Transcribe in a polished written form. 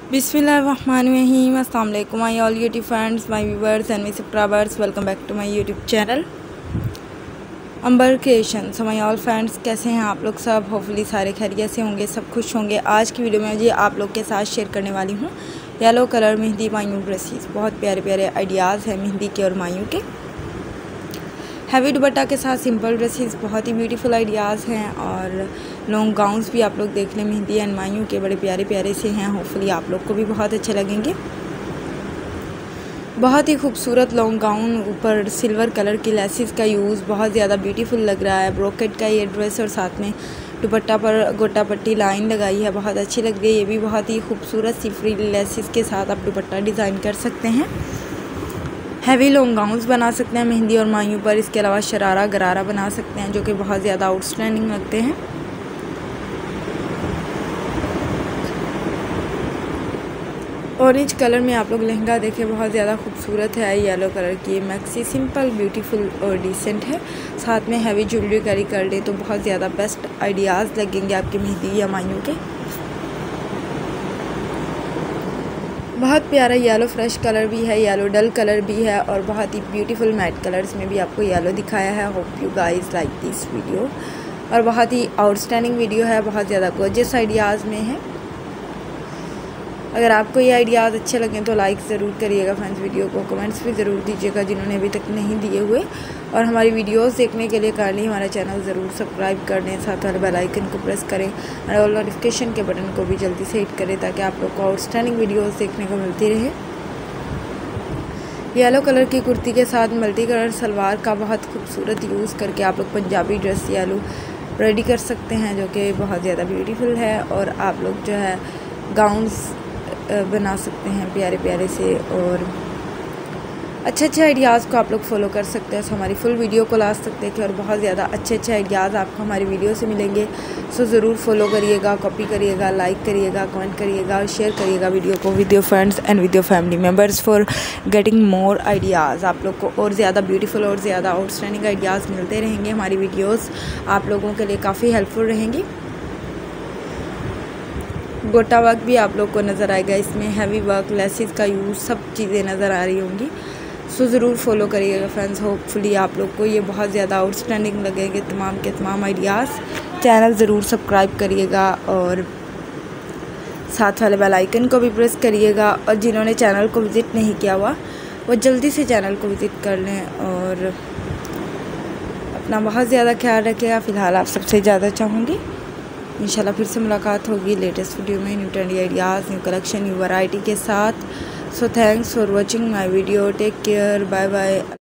बिस्मिल्लाहिर्रहमानिर्रहीम। अस्सलाम वालेकुम my all YouTube friends, my viewers and my subscribers, welcome back to my YouTube channel Ambar creation. So my all friends, कैसे हैं आप लोग सब? होपफुली सारे खैरियत से होंगे, सब खुश होंगे। आज की वीडियो में जी आप लोग के साथ शेयर करने वाली हूँ येलो कलर मेहंदी मायूं ड्रेसेस। बहुत प्यारे प्यारे आइडियाज़ हैं मेहंदी के और मायूं के। हैवी दुपट्टा के साथ सिंपल ड्रेसेस, बहुत ही ब्यूटीफुल आइडियाज़ हैं। और लॉन्ग गाउन्स भी आप लोग देख लें, मेहंदी एंड मायूं के बड़े प्यारे प्यारे से हैं। होपफुली आप लोग को भी बहुत अच्छे लगेंगे। बहुत ही खूबसूरत लॉन्ग गाउन, ऊपर सिल्वर कलर की लेसिस का यूज़ बहुत ज़्यादा ब्यूटीफुल लग रहा है। ब्रोकेट का ये ड्रेस और साथ में दुपट्टा पर गोटा पट्टी लाइन लगाई है, बहुत अच्छी लग रही है। ये भी बहुत ही खूबसूरत सी फ्री लेसिस के साथ आप दुपट्टा डिज़ाइन कर सकते हैं। हैवी लॉन्ग गाउन्स बना सकते हैं मेहंदी और मायूं पर। इसके अलावा शरारा गरारा बना सकते हैं जो कि बहुत ज़्यादा आउटस्टैंडिंग लगते हैं। ऑरेंज कलर में आप लोग लहंगा देखें, बहुत ज़्यादा खूबसूरत है। येलो कलर की मैक्सी सिंपल ब्यूटीफुल और डिसेंट है। साथ में हैवी ज्वेलरी कैरी कर ले तो बहुत ज़्यादा बेस्ट आइडियाज़ लगेंगे आपकी मेहंदी या मायूं के। बहुत प्यारा येलो फ्रेश कलर भी है, येलो डल कलर भी है और बहुत ही ब्यूटीफुल मैट कलर्स में भी आपको येलो दिखाया है। Hope you guys like this video. और बहुत ही आउटस्टैंडिंग वीडियो है, बहुत ज़्यादा गॉर्जियस आइडियाज़ में है। अगर आपको ये आइडियाज़ अच्छे लगें तो लाइक ज़रूर करिएगा फ्रेंड्स वीडियो को। कमेंट्स भी ज़रूर दीजिएगा जिन्होंने अभी तक नहीं दिए हुए। और हमारी वीडियोस देखने के लिए काइंडली हमारा चैनल ज़रूर सब्सक्राइब कर दें, साथ वाले बेल आइकन को प्रेस करें और ऑल नोटिफिकेशन के बटन को भी जल्दी से हिट करें ताकि आप लोग को आउटस्टैंडिंग वीडियोस देखने को मिलती रहे। येलो कलर की कुर्ती के साथ मल्टी कलर सलवार का बहुत खूबसूरत यूज़ करके आप लोग पंजाबी ड्रेस येलो रेडी कर सकते हैं जो कि बहुत ज़्यादा ब्यूटीफुल है। और आप लोग जो है गाउन्स बना सकते हैं प्यारे प्यारे से और अच्छे अच्छे आइडियाज़ को आप लोग फॉलो कर सकते हैं। सो हमारी फुल वीडियो को ला सकते हैं और बहुत ज़्यादा अच्छे अच्छे आइडियाज़ आपको हमारी वीडियो से मिलेंगे। सो ज़रूर फॉलो करिएगा, कॉपी करिएगा, लाइक करिएगा, कमेंट करिएगा और शेयर करिएगा वीडियो को with your friends and with your family members for getting more ideas. आप लोग को और ज़्यादा ब्यूटीफुल और ज़्यादा आउटस्टैंडिंग आइडियाज़ मिलते रहेंगे। हमारी वीडियोज़ आप लोगों के लिए काफ़ी हेल्पफुल रहेंगी। गोटा वर्क भी आप लोग को नज़र आएगा, इसमें हैवी वर्क, लेसिस का यूज़, सब चीज़ें नज़र आ रही होंगी। सो ज़रूर फॉलो करिएगा फ्रेंड्स। होपफुली आप लोग को ये बहुत ज़्यादा आउटस्टैंडिंग लगेंगे तमाम के तमाम आइडियाज़। चैनल ज़रूर सब्सक्राइब करिएगा और साथ वाले बेल आइकन को भी प्रेस करिएगा। और जिन्होंने चैनल को विज़िट नहीं किया हुआ वो जल्दी से चैनल को विज़िट कर लें और अपना बहुत ज़्यादा ख्याल रखिएगा। फ़िलहाल आप सबसे ज़्यादा चाहूँगी इंशाल्लाह फिर से मुलाकात होगी लेटेस्ट वीडियो में, new trendy ideas, new collection, new variety के साथ। So thanks for watching my video. Take care, bye bye.